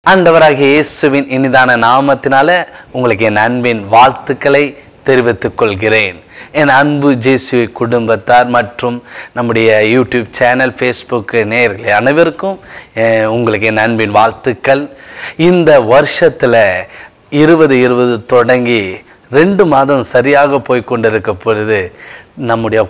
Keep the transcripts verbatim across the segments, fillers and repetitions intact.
ஆண்டவராகிய இயேசுவின் இனிதான நாமத்தினால உங்களுக்கு என் அன்பின் வாழ்த்துக்களை தெரிவித்துக் கொள்கிறேன். என் அன்பு ஜேசுவை குடும்பத்தார் மற்றும் நம்முடைய யூடியூப் சேனல், ஃபேஸ்புக் நேயர்களே அனைவருக்கும் உங்களுக்கு என் அன்பின் வாழ்த்துக்கள். இந்த வருஷத்தில் இருபது இருபது தொடங்கி ரெண்டு மாதம் சரியாக போய் கொண்டிருக்க பொழுது நம்முடைய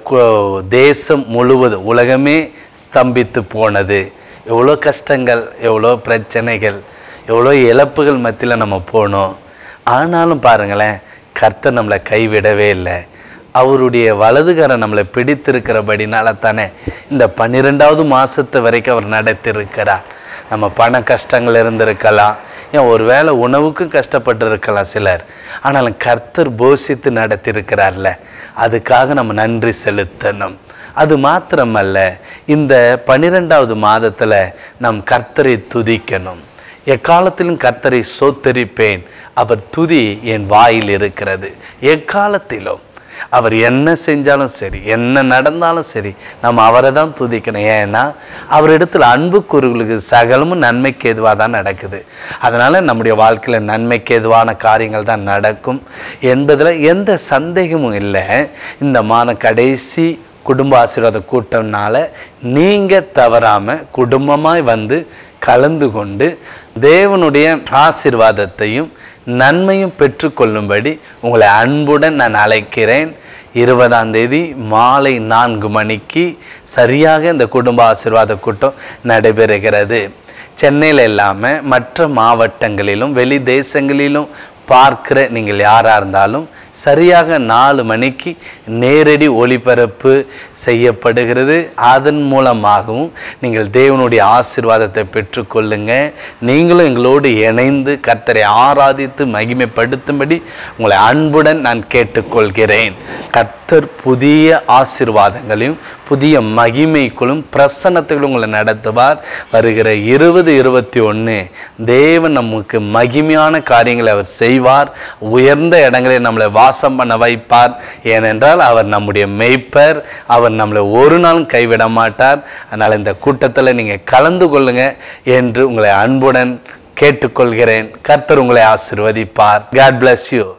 தேசம் முழுவதும் உலகமே ஸ்தம்பித்து போனது. எவ்வளோ கஷ்டங்கள், எவ்வளோ பிரச்சனைகள், எவ்வளோ இழப்புகள் மத்தியில் நம்ம போனோம். ஆனாலும் பாருங்களேன், கர்த்தர் நம்மளை கைவிடவே இல்லை. அவருடைய வலதுகரம் நம்மளை பிடித்திருக்கிறபடினால தானே இந்த பன்னிரெண்டாவது மாதத்து வரைக்கும் அவர் நடத்திருக்கிறார். நம்ம பண கஷ்டங்கள் இருந்திருக்கலாம், ஏன் ஒரு வேளை உணவுக்கும் கஷ்டப்பட்டு இருக்கலாம் சிலர். ஆனாலும் கர்த்தர் போஷித்து நடத்தியிருக்கிறார்ல, அதுக்காக நம்ம நன்றி செலுத்தணும். அது மாத்திரமல்ல, இந்த பன்னிரெண்டாவது மாதத்தில் நம் கர்த்தரை துதிக்கணும். எக்காலத்திலும் கர்த்தரை சோத்தரிப்பேன், அவர் துதி என் வாயில் இருக்கிறது. எக்காலத்திலும் அவர் என்ன செஞ்சாலும் சரி, என்ன நடந்தாலும் சரி, நம்ம அவரை தான் துதிக்கணும். ஏன்னா அவரிடத்தில் அன்பு கூறுகளுக்கு சகலமும் நன்மைக்கு எதுவாக தான் நடக்குது. அதனால் நம்முடைய வாழ்க்கையில் நன்மைக்கு எதுவான காரியங்கள் தான் நடக்கும் என்பதில் எந்த சந்தேகமும் இல்லை. இந்த மாதம் கடைசி குடும்ப ஆசீர்வாத கூட்டம்னால நீங்கள் தவறாமல் குடும்பமாய் வந்து கலந்து கொண்டு தேவனுடைய ஆசீர்வாதத்தையும் நன்மையும் பெற்றுக்கொள்ளும்படி உங்களை அன்புடன் நான் அழைக்கிறேன். இருபதாம் தேதி மாலை நான்கு மணிக்கு சரியாக இந்த குடும்ப ஆசீர்வாத கூட்டம் நடைபெறுகிறது. சென்னையில் இல்லாமல் மற்ற மாவட்டங்களிலும் வெளி தேசங்களிலும் பார்க்கிற நீங்கள் யாராக இருந்தாலும் சரியாக நாலு மணிக்கு நேரடி ஒளிபரப்பு செய்யப்படுகிறது. அதன் மூலமாகவும் நீங்கள் தேவனுடைய ஆசீர்வாதத்தை பெற்றுக்கொள்ளுங்க. நீங்களும் எங்களோடு இணைந்து கர்த்தரை ஆராதித்து மகிமைப்படுத்தும்படி உங்களை அன்புடன் நான் கேட்டுக்கொள்கிறேன். கர்த்தர் புதிய ஆசீர்வாதங்களையும் புதிய மகிமைக்குள்ளும் பிரசன்னத்துகளும் உங்களை நடத்துவார். வருகிற இருபது இருபத்தி ஒன்று தேவன் நமக்கு மகிமையான காரியங்களை அவர் செய்வார். உயர்ந்த இடங்களில் நம்மளை வாசம் பண்ண வைப்பார். ஏனென்றால் அவர் நம்முடைய மேய்ப்பர். அவர் நம்மளை ஒரு நாளும் கைவிட மாட்டார். அதனால் இந்த கூட்டத்தில் நீங்கள் கலந்து கொள்ளுங்க என்று உங்களை அன்புடன் கேட்டுக்கொள்கிறேன். கர்த்தர் உங்களை ஆசீர்வதிப்பார். God bless you.